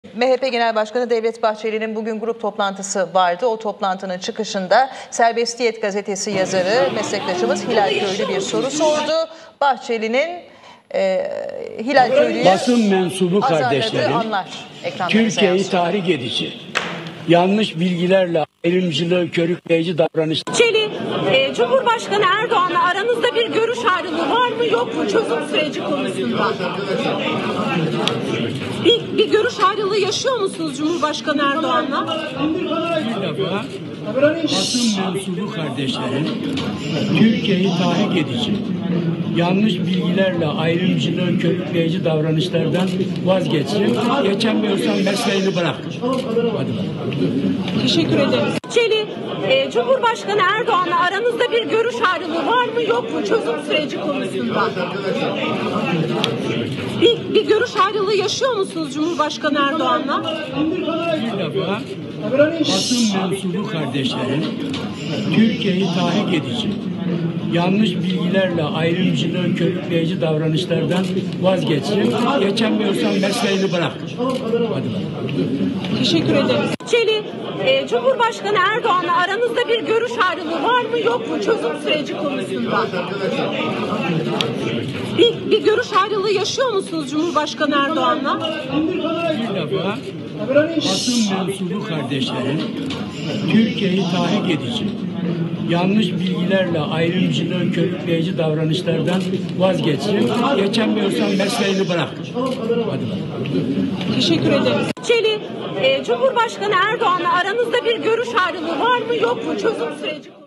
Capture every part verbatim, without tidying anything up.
M H P Genel Başkanı Devlet Bahçeli'nin bugün grup toplantısı vardı. O toplantının çıkışında Serbestiyet gazetesi yazarı meslektaşımız Hilal Köylü bir soru sordu. Bahçeli'nin e, Hilal Köylü'yü basın mensubu kardeşlerim Türkiye'yi tahrik edici, yanlış bilgilerle ayrımcılığı körükleyici davranışlar. Çeli, e, Cumhurbaşkanı Erdoğan'la aranızda bir görüş ayrılığı var mı yok mu çözüm süreci konusunda? Bir, bir görüş ayrılığı yaşıyor musunuz Cumhurbaşkanı Erdoğan'la? Bir defa basın mensubu kardeşlerim Türkiye'yi tahrik edici, yanlış bilgilerle ayrımcılığı körükleyici davranışlardan vazgeçsin. Geçemiyorsan mesleğini bırak. Hadi bakalım. Teşekkür ederim. Çeli, e, Cumhurbaşkanı Erdoğan'la aranızda bir görüş ayrılığı var mı yok mu çözüm süreci konusunda? Bir, bir görüş ayrılığı yaşıyor musunuz Cumhurbaşkanı Erdoğan'la? Bir defa basın mensubu kardeşlerim Türkiye'yi tahrik edici, yanlış bilgilerle ayrımcılığı körükleyici davranışlardan vazgeçsin. Geçemiyorsan mesleğini bırak. Hadi bakalım. Teşekkür ederim. Çeli, e, Cumhurbaşkanı Erdoğan'la aranızda bir görüş ayrılığı var mı yok mu çözüm süreci konusunda? Bir, bir görüş ayrılığı yaşıyor musunuz Cumhurbaşkanı Erdoğan'la? Bir defa basın mensubu kardeşlerim Türkiye'yi tahrik edici, yanlış bilgilerle ayrımcılığı körükleyici davranışlardan vazgeçsin. Geçemiyorsan mesleğini bırak. Hadi bakalım. Teşekkür ederim. Çeli, e, Cumhurbaşkanı Erdoğan'la aranızda bir görüş ayrılığı var mı yok mu çözüm süreci konusunda?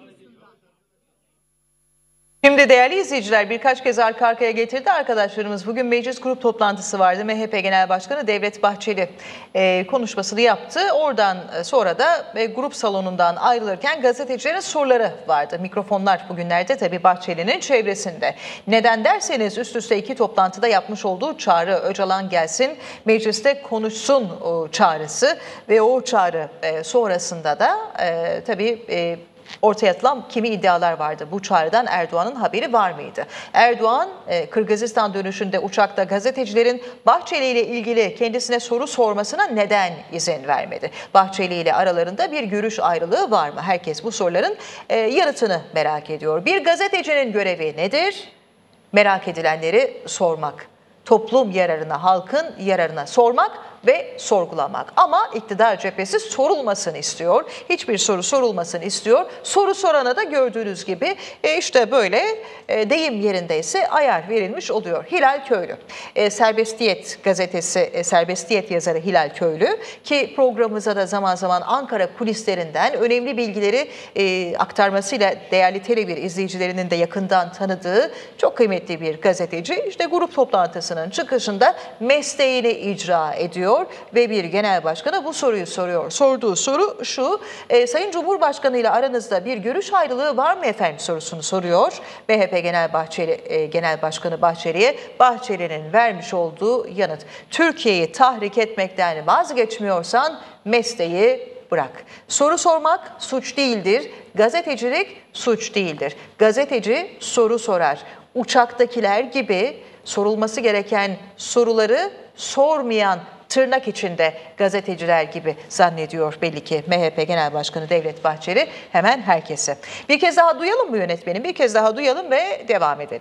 Şimdi değerli izleyiciler, birkaç kez arka arkaya getirdi arkadaşlarımız. Bugün meclis grup toplantısı vardı. M H P Genel Başkanı Devlet Bahçeli e, konuşmasını yaptı. Oradan sonra da e, grup salonundan ayrılırken gazetecilerin soruları vardı. Mikrofonlar bugünlerde tabii Bahçeli'nin çevresinde. Neden derseniz üst üste iki toplantıda yapmış olduğu çağrı, Öcalan gelsin mecliste konuşsun o çağrısı ve o çağrı e, sonrasında da e, tabii e, ortaya atılan kimi iddialar vardı. Bu çağrıdan Erdoğan'ın haberi var mıydı? Erdoğan, Kırgızistan dönüşünde uçakta gazetecilerin Bahçeli ile ilgili kendisine soru sormasına neden izin vermedi? Bahçeli ile aralarında bir görüş ayrılığı var mı? Herkes bu soruların yanıtını merak ediyor. Bir gazetecinin görevi nedir? Merak edilenleri sormak. Toplum yararına, halkın yararına sormak ve sorgulamak. Ama iktidar cephesi sorulmasını istiyor. Hiçbir soru sorulmasını istiyor. Soru sorana da gördüğünüz gibi e işte böyle e, deyim yerindeyse ayar verilmiş oluyor. Hilal Köylü, e, Serbestiyet gazetesi, e, Serbestiyet yazarı Hilal Köylü ki programımıza da zaman zaman Ankara kulislerinden önemli bilgileri e, aktarmasıyla değerli Tele bir izleyicilerinin de yakından tanıdığı çok kıymetli bir gazeteci. İşte grup toplantısının çıkışında mesleğini icra ediyor ve bir genel başkana bu soruyu soruyor. Sorduğu soru şu, e, Sayın Cumhurbaşkanı ile aranızda bir görüş ayrılığı var mı efendim sorusunu soruyor. M H P Genel Bahçeli, e, Genel Başkanı Bahçeli'ye Bahçeli'nin vermiş olduğu yanıt. Türkiye'yi tahrik etmekten vazgeçmiyorsan mesleği bırak. Soru sormak suç değildir, gazetecilik suç değildir. Gazeteci soru sorar. Uçaktakiler gibi sorulması gereken soruları sormayan tırnak içinde gazeteciler gibi zannediyor belli ki M H P Genel Başkanı Devlet Bahçeli hemen herkese. Bir kez daha duyalım mı yönetmenim? Bir kez daha duyalım ve devam edelim.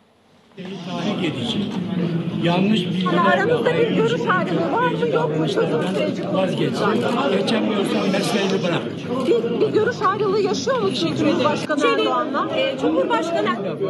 Tahrik edici, yanlış bilgilerle aranızda bir görüş ayrılığı var mı yok mu çözüm süreci vazgeçsin. Geçemiyorsan mesleğini bırak. Bir, bir görüş ayrılığı yaşıyor mu Cumhurbaşkanı Erdoğan'la? E, Cumhurbaşkanı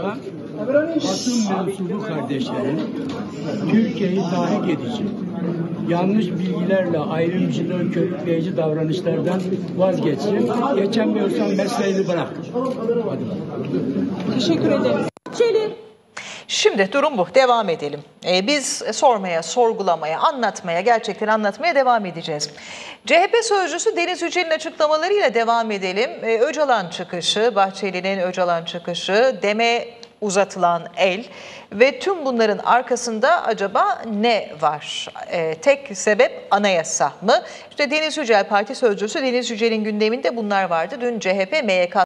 basın mensubu kardeşlerim Türkiye'yi tahrik edici, yanlış bilgilerle ayrımcılığı körükleyici davranışlardan vazgeçsin. Geçemiyorsan mesleğini bırak. Hadi bakalım. Teşekkür ederim. Çeli. Şimdi durum bu. Devam edelim. Ee, biz sormaya, sorgulamaya, anlatmaya, gerçekleri anlatmaya devam edeceğiz. C H P sözcüsü Deniz Yücel'in açıklamalarıyla devam edelim. Ee, Öcalan çıkışı, Bahçeli'nin Öcalan çıkışı, deme uzatılan el ve tüm bunların arkasında acaba ne var? Ee, tek sebep anayasa mı? İşte Deniz Yücel, parti sözcüsü Deniz Yücel'in gündeminde bunlar vardı. Dün C H P M Y K